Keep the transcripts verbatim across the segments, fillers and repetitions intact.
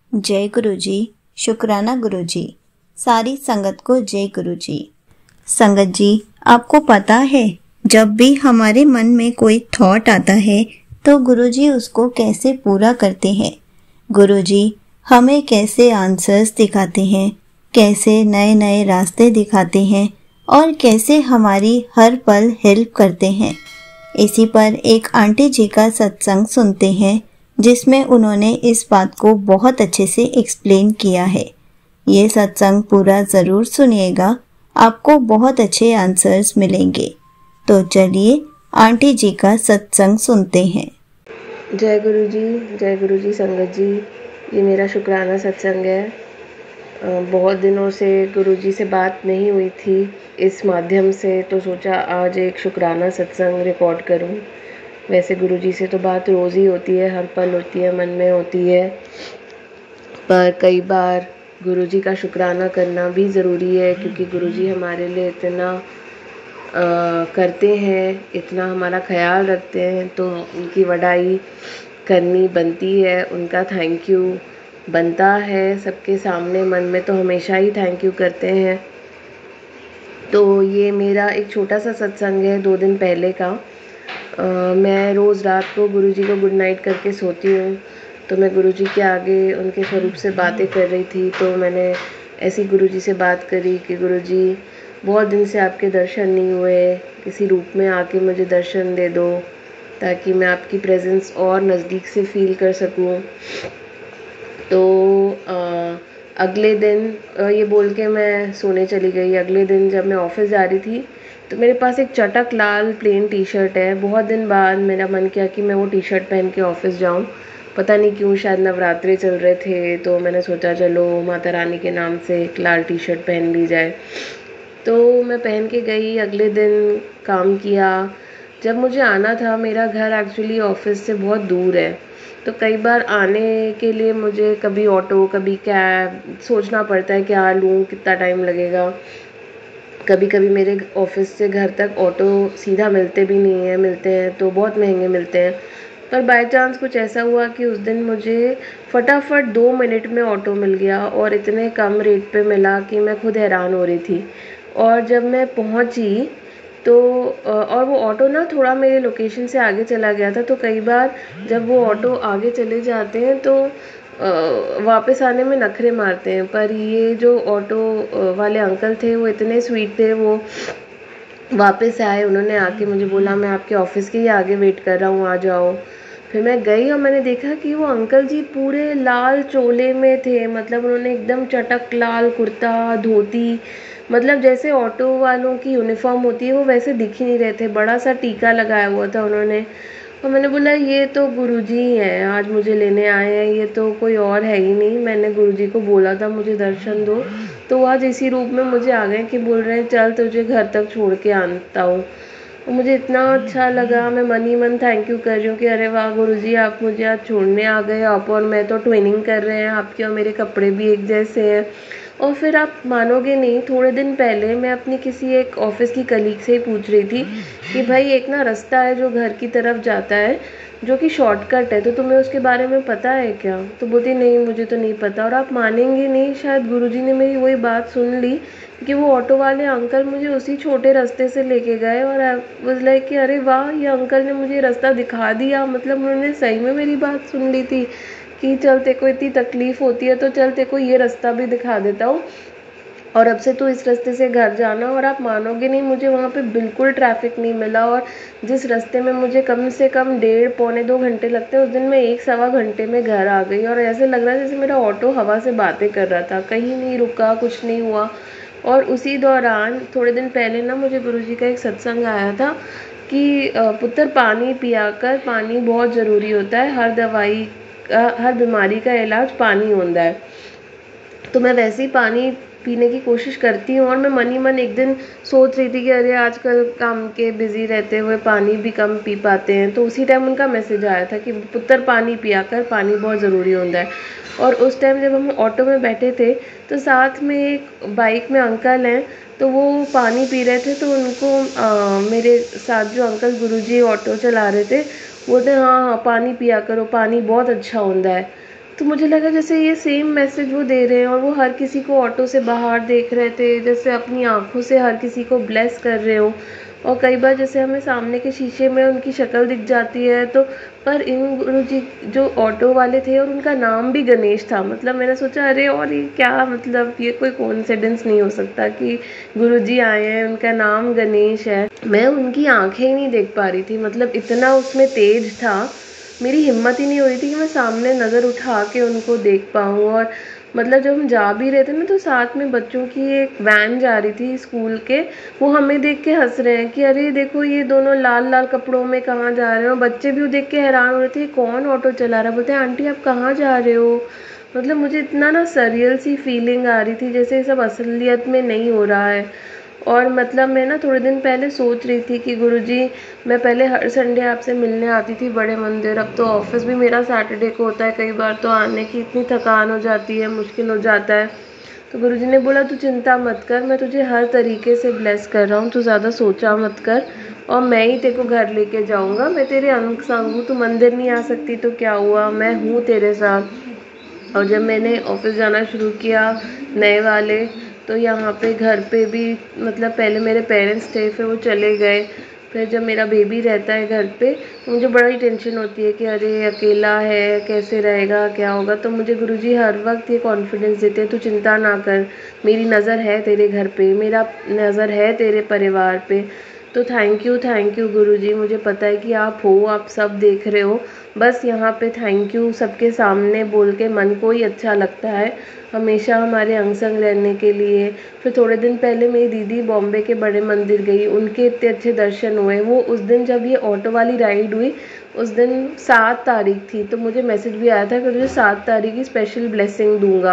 जय गुरु जी। शुक्राना गुरु जी। सारी संगत को जय गुरु जी। संगत जी, आपको पता है जब भी हमारे मन में कोई थॉट आता है तो गुरु जी उसको कैसे पूरा करते हैं। गुरु जी हमें कैसे आंसर्स दिखाते हैं, कैसे नए नए रास्ते दिखाते हैं और कैसे हमारी हर पल हेल्प करते हैं। इसी पर एक आंटी जी का सत्संग सुनते हैं जिसमें उन्होंने इस बात को बहुत अच्छे से एक्सप्लेन किया है। ये सत्संग पूरा ज़रूर सुनिएगा, आपको बहुत अच्छे आंसर्स मिलेंगे। तो चलिए आंटी जी का सत्संग सुनते हैं। जय गुरु जी, जय गुरु जी। संगत जी, ये मेरा शुक्राना सत्संग है। बहुत दिनों से गुरु जी से बात नहीं हुई थी इस माध्यम से, तो सोचा आज एक शुक्राना सत्संग रिकॉर्ड करूं। वैसे गुरु जी से तो बात रोज़ ही होती है, हर पल होती है, मन में होती है, पर कई बार गुरु जी का शुक्राना करना भी ज़रूरी है, क्योंकि गुरु जी हमारे लिए इतना आ, करते हैं, इतना हमारा ख्याल रखते हैं, तो उनकी वडाई करनी बनती है। उनका थैंक यू बनता है सबके सामने, मन में तो हमेशा ही थैंक यू करते हैं। तो ये मेरा एक छोटा सा सत्संग है दो दिन पहले का। आ, मैं रोज़ रात को गुरु जी को गुड नाइट करके सोती हूँ, तो मैं गुरु जी के आगे उनके स्वरूप से बातें कर रही थी। तो मैंने ऐसी गुरु जी से बात करी कि गुरु जी बहुत दिन से आपके दर्शन नहीं हुए, किसी रूप में आके मुझे दर्शन दे दो ताकि मैं आपकी प्रेजेंस और नज़दीक से फील कर सकूं। तो आ, अगले दिन आ, ये बोल के मैं सोने चली गई। अगले दिन जब मैं ऑफिस जा रही थी तो मेरे पास एक चटक लाल प्लेन टी शर्ट है। बहुत दिन बाद मेरा मन किया कि मैं वो टी शर्ट पहन के ऑफिस जाऊं। पता नहीं क्यों, शायद नवरात्रे चल रहे थे, तो मैंने सोचा चलो माता रानी के नाम से एक लाल टी शर्ट पहन ली जाए। तो मैं पहन के गई, अगले दिन काम किया। जब मुझे आना था, मेरा घर एक्चुअली ऑफिस से बहुत दूर है, तो कई बार आने के लिए मुझे कभी ऑटो कभी कैब सोचना पड़ता है क्या लूँ, कितना टाइम लगेगा। कभी कभी मेरे ऑफिस से घर तक ऑटो सीधा मिलते भी नहीं है, मिलते हैं तो बहुत महंगे मिलते हैं। पर बाय चांस कुछ ऐसा हुआ कि उस दिन मुझे फटाफट दो मिनट में ऑटो मिल गया, और इतने कम रेट पे मिला कि मैं खुद हैरान हो रही थी। और जब मैं पहुंची तो और वो ऑटो ना थोड़ा मेरे लोकेशन से आगे चला गया था, तो कई बार जब वो ऑटो आगे चले जाते हैं तो वापस आने में नखरे मारते हैं। पर ये जो ऑटो वाले अंकल थे वो इतने स्वीट थे, वो वापस आए, उन्होंने आके मुझे बोला मैं आपके ऑफिस के ही आगे वेट कर रहा हूँ, आ जाओ। फिर मैं गई और मैंने देखा कि वो अंकल जी पूरे लाल चोले में थे, मतलब उन्होंने एकदम चटक लाल कुर्ता धोती, मतलब जैसे ऑटो वालों की यूनिफॉर्म होती है वो वैसे दिख ही नहीं रहे थे। बड़ा सा टीका लगाया हुआ था उन्होंने, और मैंने बोला ये तो गुरुजी हैं, आज मुझे लेने आए हैं, ये तो कोई और है ही नहीं। मैंने गुरुजी को बोला था मुझे दर्शन दो, तो आज इसी रूप में मुझे आ गए कि बोल रहे हैं चल तुझे घर तक छोड़ के आता हूँ। मुझे इतना अच्छा लगा, मैं मन ही मन थैंक यू कर रही हूँ कि अरे वाह गुरुजी, आप मुझे आज छोड़ने आ गए। आप और मैं तो ट्विनिंग कर रहे हैं, आपके और मेरे कपड़े भी एक जैसे हैं। और फिर आप मानोगे नहीं, थोड़े दिन पहले मैं अपनी किसी एक ऑफिस की कलीग से ही पूछ रही थी कि भाई एक ना रास्ता है जो घर की तरफ जाता है, जो कि शॉर्टकट है, तो तुम्हें उसके बारे में पता है क्या? तो बोलती नहीं मुझे तो नहीं पता। और आप मानेंगे नहीं, शायद गुरुजी ने मेरी वही बात सुन ली कि वो ऑटो वाले अंकल मुझे उसी छोटे रास्ते से लेके गए, और आई वाज लाइक कि अरे वाह, ये अंकल ने मुझे रास्ता दिखा दिया। मतलब उन्होंने सही में मेरी बात सुन ली थी कि चल तेरे को इतनी तकलीफ होती है तो चल तेरे को ये रास्ता भी दिखा देता हूँ, और अब से तो इस रास्ते से घर जाना। और आप मानोगे नहीं, मुझे वहाँ पे बिल्कुल ट्रैफिक नहीं मिला, और जिस रास्ते में मुझे कम से कम डेढ़ पौने दो घंटे लगते हैं, उस दिन मैं एक सवा घंटे में घर आ गई। और ऐसे लग रहा है जैसे मेरा ऑटो हवा से बातें कर रहा था, कहीं नहीं रुका, कुछ नहीं हुआ। और उसी दौरान थोड़े दिन पहले ना मुझे गुरुजी का एक सत्संग आया था कि पुत्र पानी पिया कर, पानी बहुत ज़रूरी होता है, हर दवाई हर बीमारी का इलाज पानी होता है। तो मैं वैसे ही पानी पीने की कोशिश करती हूँ, और मैं मन ही मन एक दिन सोच रही थी कि अरे आजकल काम के बिजी रहते हुए पानी भी कम पी पाते हैं। तो उसी टाइम उनका मैसेज आया था कि पुत्र पानी पिया कर, पानी बहुत ज़रूरी होता है। और उस टाइम जब हम ऑटो में बैठे थे तो साथ में एक बाइक में अंकल हैं, तो वो पानी पी रहे थे। तो उनको आ, मेरे साथ जो अंकल गुरुजी ऑटो चला रहे थे बोलते हाँ हाँ पानी पिया करो, पानी बहुत अच्छा होता है। तो मुझे लगा जैसे ये सेम मैसेज वो दे रहे हैं और वो हर किसी को ऑटो से बाहर देख रहे थे, जैसे अपनी आँखों से हर किसी को ब्लेस कर रहे हो। और कई बार जैसे हमें सामने के शीशे में उनकी शक्ल दिख जाती है, तो पर इन गुरुजी जो ऑटो वाले थे और उनका नाम भी गणेश था। मतलब मैंने सोचा अरे और ये क्या, मतलब ये कोई कोइंसिडेंस नहीं हो सकता कि गुरुजी आए हैं, उनका नाम गणेश है। मैं उनकी आंखें ही नहीं देख पा रही थी, मतलब इतना उसमें तेज था, मेरी हिम्मत ही नहीं हो रही थी कि मैं सामने नज़र उठा के उनको देख पाऊँ। और मतलब जब हम जा भी रहे थे ना, तो साथ में बच्चों की एक वैन जा रही थी स्कूल के, वो हमें देख के हंस रहे हैं कि अरे देखो ये दोनों लाल लाल कपड़ों में कहाँ जा रहे हो। बच्चे भी वो देख के हैरान हो रहे थे, कौन ऑटो चला रहा है। बोलते हैं आंटी आप कहाँ जा रहे हो। मतलब मुझे इतना ना सरियल सी फीलिंग आ रही थी, जैसे ये सब असलियत में नहीं हो रहा है। और मतलब मैं ना थोड़े दिन पहले सोच रही थी कि गुरुजी, मैं पहले हर संडे आपसे मिलने आती थी बड़े मंदिर, अब तो ऑफिस भी मेरा सैटरडे को होता है, कई बार तो आने की इतनी थकान हो जाती है, मुश्किल हो जाता है। तो गुरुजी ने बोला तू चिंता मत कर, मैं तुझे हर तरीके से ब्लेस कर रहा हूँ, तू ज़्यादा सोचा मत कर, और मैं ही तेरे को घर लेके जाऊँगा, मैं तेरे अंग संग हूँ, तू मंदिर नहीं आ सकती तो क्या हुआ, मैं हूँ तेरे साथ। और जब मैंने ऑफिस जाना शुरू किया नए वाले, तो यहाँ पे घर पे भी, मतलब पहले मेरे पेरेंट्स थे, फिर वो चले गए, फिर जब मेरा बेबी रहता है घर पे तो मुझे बड़ा ही टेंशन होती है कि अरे अकेला है, कैसे रहेगा, क्या होगा। तो मुझे गुरुजी हर वक्त ये कॉन्फिडेंस देते हैं, तू चिंता ना कर, मेरी नज़र है तेरे घर पे, मेरा नज़र है तेरे परिवार पे। तो thank you thank you Guruji, मुझे पता है कि आप हो, आप सब देख रहे हो। बस यहाँ पे थैंक यू सबके सामने बोल के मन को ही अच्छा लगता है, हमेशा हमारे अंग संग रहने के लिए। फिर थोड़े दिन पहले मेरी दीदी बॉम्बे के बड़े मंदिर गई, उनके इतने अच्छे दर्शन हुए। वो उस दिन जब ये ऑटो वाली राइड हुई, उस दिन सात तारीख थी, तो मुझे मैसेज भी आया था कि मुझे सात तारीख की स्पेशल ब्लेसिंग दूंगा।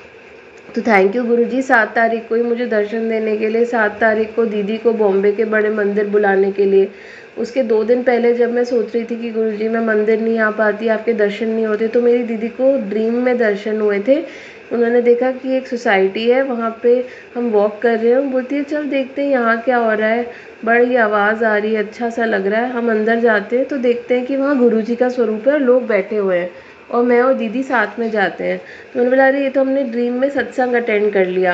तो थैंक यू गुरुजी, सात तारीख को ही मुझे दर्शन देने के लिए, सात तारीख को दीदी को बॉम्बे के बड़े मंदिर बुलाने के लिए। उसके दो दिन पहले जब मैं सोच रही थी कि गुरुजी मैं मंदिर नहीं आ पाती, आपके दर्शन नहीं होते, तो मेरी दीदी को ड्रीम में दर्शन हुए थे। उन्होंने देखा कि एक सोसाइटी है, वहाँ पे हम वॉक कर रहे हैं, बोलती है चल देखते हैं यहाँ क्या हो रहा है, बड़ी आवाज़ आ रही है, अच्छा सा लग रहा है। हम अंदर जाते हैं तो देखते हैं कि वहाँ गुरुजी का स्वरूप है और लोग बैठे हुए हैं, और मैं और दीदी साथ में जाते हैं। तो मैंने बोला अरे ये तो हमने ड्रीम में सत्संग अटेंड कर लिया।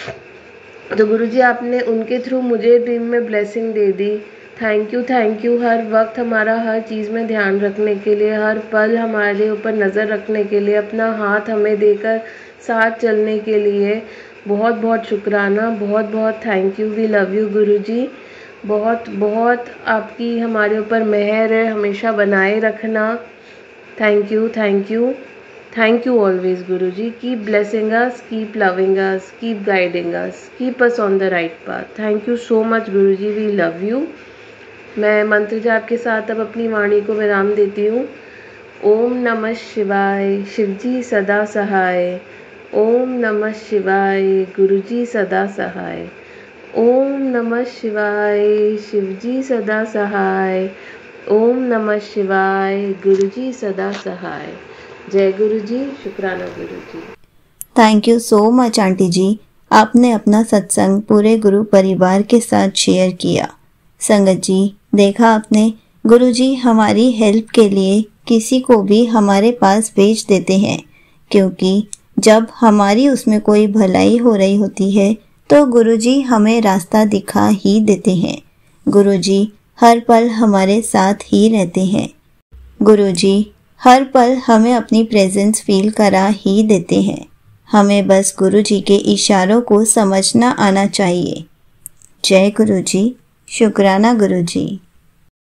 तो गुरुजी आपने उनके थ्रू मुझे ड्रीम में ब्लेसिंग दे दी। थैंक यू थैंक यू, हर वक्त हमारा हर चीज़ में ध्यान रखने के लिए, हर पल हमारे ऊपर नज़र रखने के लिए, अपना हाथ हमें देकर साथ चलने के लिए बहुत बहुत शुक्राना, बहुत बहुत thank you. We love you Guruji, बहुत बहुत आपकी हमारे ऊपर मेहर है, हमेशा बनाए रखना। Thank you thank you thank you always Guruji, keep blessing us, keep loving us, keep guiding us, keep us on the right path. Thank you so much Guruji, we love you. मैं मंत्र जाप के साथ अब अपनी वाणी को विराम देती हूँ। ओम नमः शिवाय, शिवजी सदा सहाय। ओम नमः शिवाय, गुरुजी सदा सहाय। ओम नमः शिवाय, शिवजी सदा सहाय। ओम नमः शिवाय, गुरुजी सदा सहाय। जय गुरुजी, शुक्राना Guruji. Thank you so much aunty ji, आपने अपना सत्संग पूरे गुरु परिवार के साथ शेयर किया। संगत जी, देखा आपने, गुरुजी हमारी हेल्प के लिए किसी को भी हमारे पास भेज देते हैं, क्योंकि जब हमारी उसमें कोई भलाई हो रही होती है तो गुरुजी हमें रास्ता दिखा ही देते हैं। गुरुजी हर पल हमारे साथ ही रहते हैं। गुरुजी हर पल हमें अपनी प्रेजेंस फील करा ही देते हैं। हमें बस गुरुजी के इशारों को समझना आना चाहिए। जय गुरुजी, शुक्राना गुरुजी।